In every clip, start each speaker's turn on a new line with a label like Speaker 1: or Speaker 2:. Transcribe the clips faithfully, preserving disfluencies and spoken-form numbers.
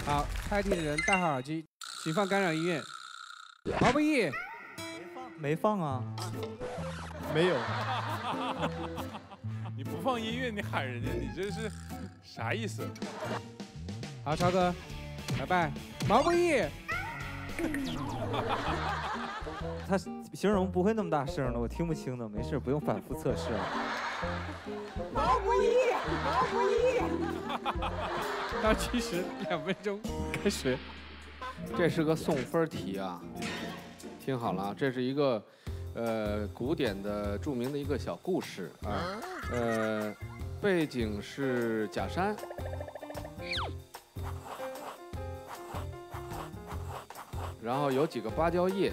Speaker 1: 好，猜题的人戴好耳机，请放干扰音乐。毛不易，
Speaker 2: 没放啊，
Speaker 3: 没有。
Speaker 4: 你不放音乐，你喊人家，你这是啥意思？
Speaker 1: 好，超哥，拜拜。毛不易，
Speaker 2: 他形容不会那么大声的，我听不清的，没事，不用反复测试。
Speaker 5: 毛不易，毛不易。
Speaker 1: 倒计时两分钟，开始。
Speaker 6: 这是个送分题啊，听好了啊，这是一个呃古典的著名的一个小故事啊，呃，背景是假山，然后有几个芭蕉叶，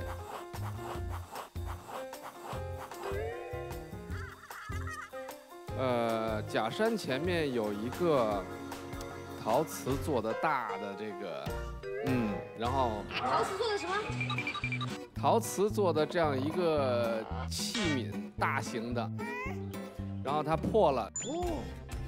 Speaker 6: 呃，假山前面有一个陶瓷做的大的这个。嗯，然后
Speaker 7: 陶瓷做的什么？
Speaker 6: 陶瓷做的这样一个器皿，大型的，然后它破了。哦。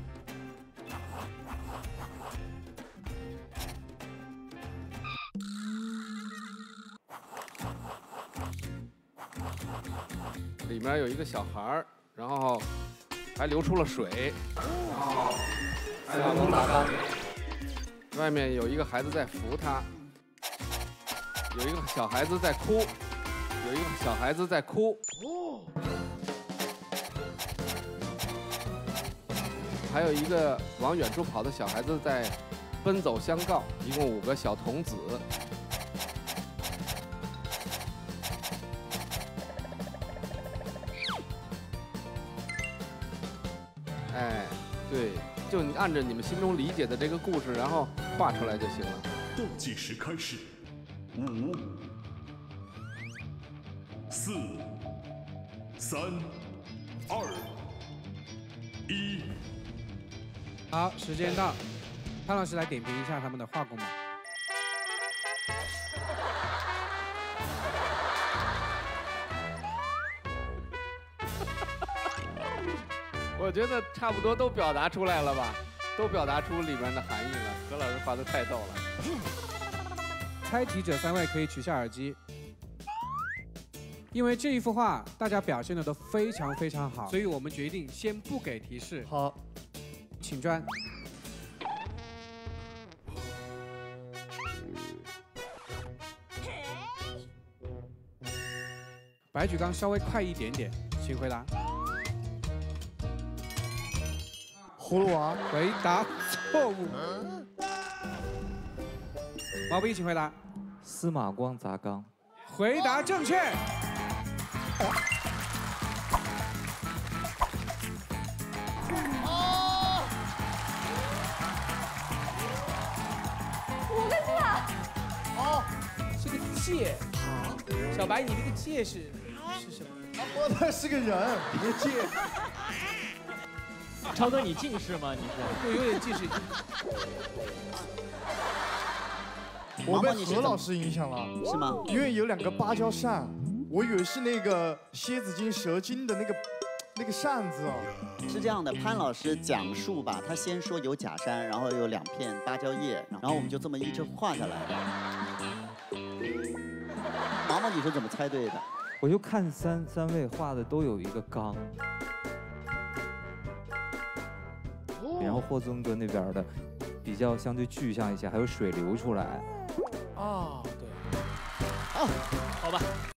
Speaker 6: 里面有一个小孩儿，然后还流出了水，然后还有能打到。外面有一个孩子在扶他，有一个小孩子在哭，有一个小孩子在哭，哦，还有一个往远处跑的小孩子在奔走相告，一共五个小童子。哎，对，就你按照你们心中理解的这个故事，然后画出来就行了。
Speaker 8: 倒计时开始，五、四、三、二、一。
Speaker 1: 好，时间到，潘老师来点评一下他们的画工吧。
Speaker 6: 我觉得差不多都表达出来了吧，都表达出里面的含义了。何老师画的太逗了。
Speaker 1: 猜题者三位可以取下耳机，因为这一幅画大家表现的都非常非常好，所以我们决定先不给提示。
Speaker 3: 好，
Speaker 1: 请转。白举纲稍微快一点点，请回答。
Speaker 3: 葫芦娃，
Speaker 1: 回答错误。毛不易，请回答。
Speaker 2: 司马光砸缸。
Speaker 1: 回答正确。
Speaker 7: 哦，五个字啊！
Speaker 5: 哦，是个戒。小白，你那个戒是是什么？
Speaker 3: 我他是个人，别戒。
Speaker 9: 超哥，你近视吗？你是？
Speaker 5: 我有点近视。
Speaker 3: 我被何老师影响了，
Speaker 9: 是吗？
Speaker 3: 因为有两个芭蕉扇，我以为是那个蝎子精、蛇精的那个那个扇子哦。
Speaker 9: 是这样的，潘老师讲述吧，他先说有假山，然后有两片芭蕉叶，然后我们就这么一直画下来。毛毛，你是怎么猜对的？
Speaker 2: 我就看三三位画的都有一个缸。然后霍尊哥那边的比较相对具象一些，还有水流出来。
Speaker 5: 啊，对。
Speaker 9: 哦，好吧。